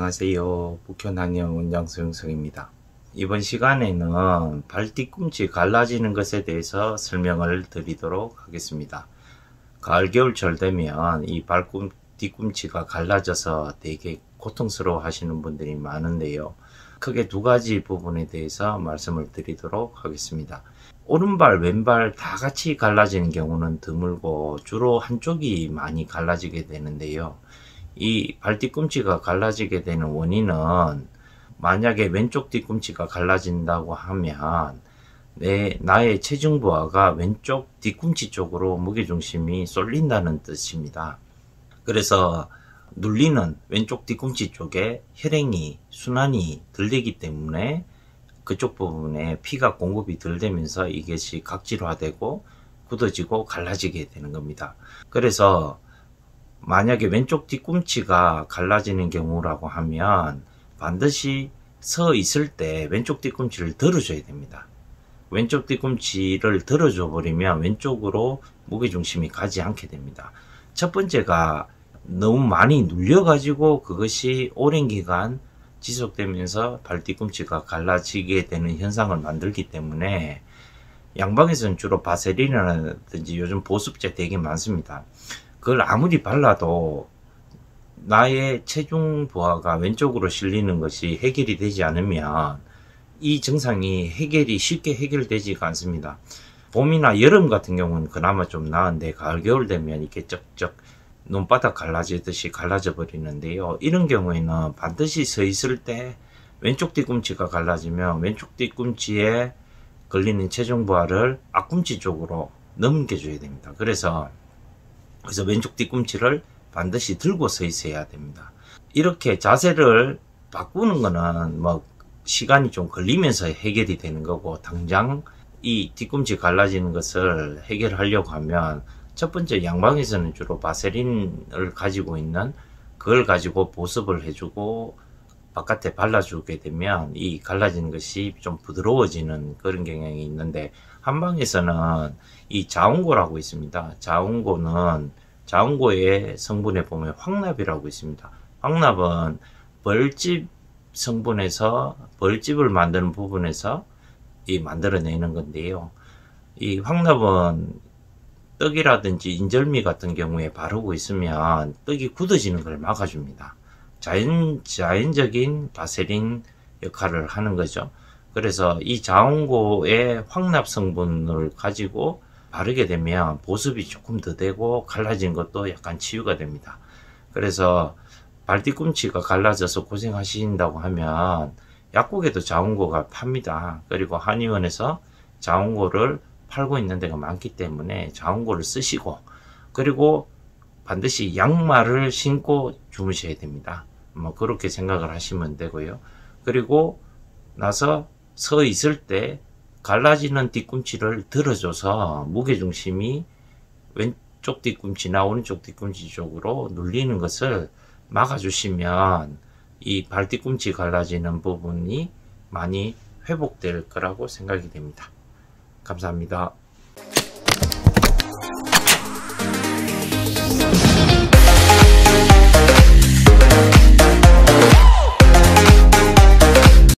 안녕하세요. 북현한의원 원장 소영석입니다. 이번 시간에는 발 뒤꿈치 갈라지는 것에 대해서 설명을 드리도록 하겠습니다. 가을 겨울철 되면 이 뒤꿈치가 갈라져서 되게 고통스러워 하시는 분들이 많은데요. 크게 두 가지 부분에 대해서 말씀을 드리도록 하겠습니다. 오른발 왼발 다 같이 갈라지는 경우는 드물고 주로 한쪽이 많이 갈라지게 되는데요. 이 발 뒤꿈치가 갈라지게 되는 원인은 만약에 왼쪽 뒤꿈치가 갈라진다고 하면 나의 체중 부하가 왼쪽 뒤꿈치 쪽으로 무게중심이 쏠린다는 뜻입니다. 그래서 눌리는 왼쪽 뒤꿈치 쪽에 혈행이 순환이 덜 되기 때문에 그쪽 부분에 피가 공급이 덜 되면서 이것이 각질화되고 굳어지고 갈라지게 되는 겁니다. 그래서 만약에 왼쪽 뒤꿈치가 갈라지는 경우라고 하면 반드시 서 있을 때 왼쪽 뒤꿈치를 들어줘야 됩니다. 왼쪽 뒤꿈치를 들어줘 버리면 왼쪽으로 무게중심이 가지 않게 됩니다. 첫 번째가 너무 많이 눌려 가지고 그것이 오랜 기간 지속되면서 발 뒤꿈치가 갈라지게 되는 현상을 만들기 때문에 양방에서는 주로 바세린이라든지 요즘 보습제 되게 많습니다. 그걸 아무리 발라도 나의 체중 부하가 왼쪽으로 실리는 것이 해결이 되지 않으면 이 증상이 쉽게 해결되지가 않습니다. 봄이나 여름 같은 경우는 그나마 좀 나은데 가을 겨울 되면 이렇게 쩍쩍 눈바닥 갈라지듯이 갈라져 버리는데요. 이런 경우에는 반드시 서 있을 때 왼쪽 뒤꿈치가 갈라지면 왼쪽 뒤꿈치에 걸리는 체중 부하를 앞꿈치 쪽으로 넘겨줘야 됩니다. 그래서 왼쪽 뒤꿈치를 반드시 들고 서 있어야 됩니다. 이렇게 자세를 바꾸는 거는 시간이 좀 걸리면서 해결이 되는 거고, 당장 이 뒤꿈치 갈라지는 것을 해결하려고 하면 첫 번째 양방에서는 주로 바세린을 가지고 있는 그걸 가지고 보습을 해주고 바깥에 발라주게 되면 이 갈라지는 것이 좀 부드러워지는 그런 경향이 있는데, 한방에서는 이 자운고라고 있습니다. 자운고의 성분에 보면 황납이라고 있습니다. 황납은 벌집 성분에서 벌집을 만드는 부분에서 만들어내는 건데요. 이 황납은 떡이라든지 인절미 같은 경우에 바르고 있으면 떡이 굳어지는 걸 막아줍니다. 자연적인 바세린 역할을 하는 거죠. 그래서 이 자운고의 황납 성분을 가지고 바르게 되면 보습이 조금 더 되고 갈라진 것도 약간 치유가 됩니다. 그래서 발 뒤꿈치가 갈라져서 고생하신다고 하면 약국에도 자운고가 팝니다. 그리고 한의원에서 자운고를 팔고 있는 데가 많기 때문에 자운고를 쓰시고, 그리고 반드시 양말을 신고 주무셔야 됩니다. 그렇게 생각을 하시면 되고요. 그리고 나서 서 있을 때 갈라지는 뒤꿈치를 들어줘서 무게중심이 왼쪽 뒤꿈치나 오른쪽 뒤꿈치 쪽으로 눌리는 것을 막아주시면 이 발 뒤꿈치 갈라지는 부분이 많이 회복될 거라고 생각이 됩니다. 감사합니다.